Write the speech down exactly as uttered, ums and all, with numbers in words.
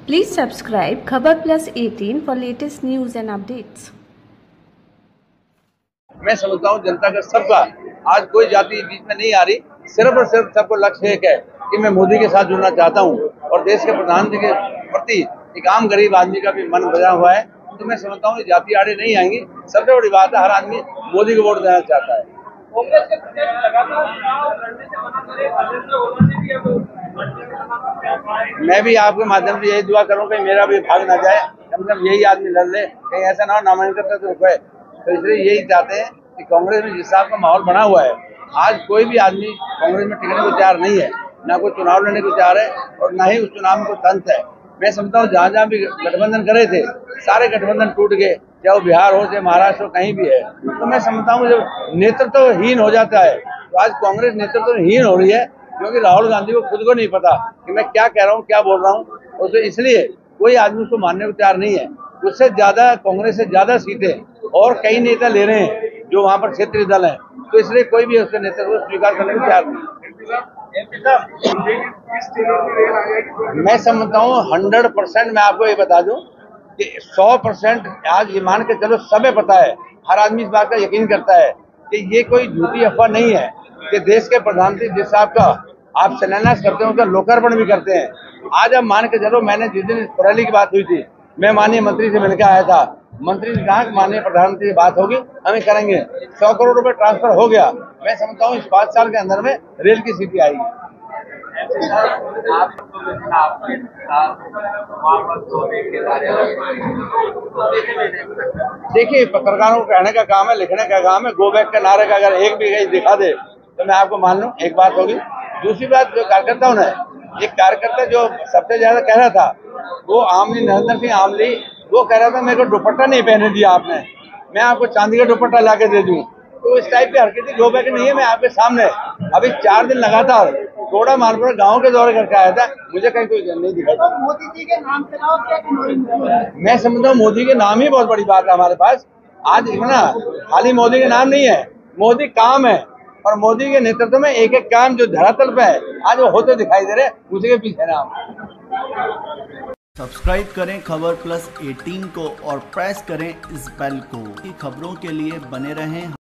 Please subscribe Khabar Plus eighteen for latest news and updates. मैं समझता हूँ जनता का सबका आज कोई जाति बीच में नहीं आ रही, सिर्फ और सिर्फ सबको लक्ष्य एक है कि मैं मोदी के साथ जुड़ना चाहता हूँ और देश के प्रधानमंत्री के प्रति एक आम गरीब आदमी का भी मन बजा हुआ है। तो मैं समझता हूँ जाति आड़े नहीं आएंगी। सबसे बड़ी बात है, हर आदमी मोदी को वोट देना चाहता है। मैं भी आपके माध्यम से यही दुआ करूँ कि मेरा भी भाग ना जाए, कम से कम यही आदमी लड़ ले, कहीं ऐसा ना हो नामांकन करते तो रुपए। तो इसलिए यही चाहते हैं कि कांग्रेस में जिस हिसाब का माहौल बना हुआ है, आज कोई भी आदमी कांग्रेस में टिकने को तैयार नहीं है, ना कोई चुनाव लड़ने को तैयार है और ना ही उस चुनाव में कोई तंत्र है। मैं समझता हूँ जहाँ जहाँ भी गठबंधन करे थे, सारे गठबंधन टूट गए, चाहे वो बिहार हो चाहे महाराष्ट्र हो, कहीं भी है। तो मैं समझता हूँ जब नेतृत्वहीन हो जाता है तो आज कांग्रेस नेतृत्वहीन हो रही है, क्योंकि राहुल गांधी को खुद को नहीं पता कि मैं क्या कह रहा हूँ, क्या बोल रहा हूँ। और तो इसलिए कोई आदमी उसको मानने को तैयार नहीं है। उससे ज्यादा कांग्रेस से ज्यादा सीटें और कई नेता ले रहे हैं जो वहां पर क्षेत्रीय दल हैं, तो इसलिए कोई भी उसके नेतृत्व को स्वीकार करने को तैयार नहीं। मैं समझता हूँ हंड्रेड परसेंट मैं आपको ये बता दूं कि सौ परसेंट आज ये मान के चलो सबे पता है, हर आदमी इस बात का यकीन करता है कि ये कोई झूठी अफवाह नहीं है कि देश के प्रधानमंत्री जिस साहब का आप शिलान्यास करते हैं उसका लोकार्पण भी करते हैं। आज आप मान के चलो, मैंने जिस दिन रैली की बात हुई थी, मैं माननीय मंत्री से मिलकर आया था। मंत्री ने कहा कि माननीय प्रधानमंत्री से बात होगी, हमें करेंगे। सौ करोड़ रुपए ट्रांसफर हो गया। मैं समझता हूँ इस पाँच साल के अंदर में रेल की सीटी आएगी। देखिए, पत्रकारों को कहने का काम है, लिखने का काम है। गो बैक के नारे का अगर एक भी कहीं दिखा दे तो मैं आपको मान लूं, एक बात होगी। दूसरी बात, जो कार्यकर्ताओं ने, एक कार्यकर्ता जो सबसे ज्यादा कह रहा था वो आमली, नरेंद्र सिंह आमली, वो कह रहा था मेरे को दुपट्टा नहीं पहने दिया आपने, मैं आपको चांदी का दुपट्टा ला के दे दूं। तो इस टाइप की हरकतें गो बैक नहीं है। मैं आपके सामने अभी चार दिन लगातार थोड़ा मालपुरा गांव के दौरे करके आया था, मुझे कहीं कोई नहीं दिखा। तो मोदी जी के नाम पे मैं समझता हूँ मोदी के नाम ही बहुत बड़ी बात है हमारे पास। आज इतना खाली मोदी के नाम नहीं है, मोदी काम है, और मोदी के नेतृत्व में एक एक काम जो धरातल पे है आज वो होते दिखाई दे रहे, उसी के पीछे नाम। सब्सक्राइब करें खबर प्लस अठारह को और प्रेस करें इस बेल को। खबरों के लिए बने रहें।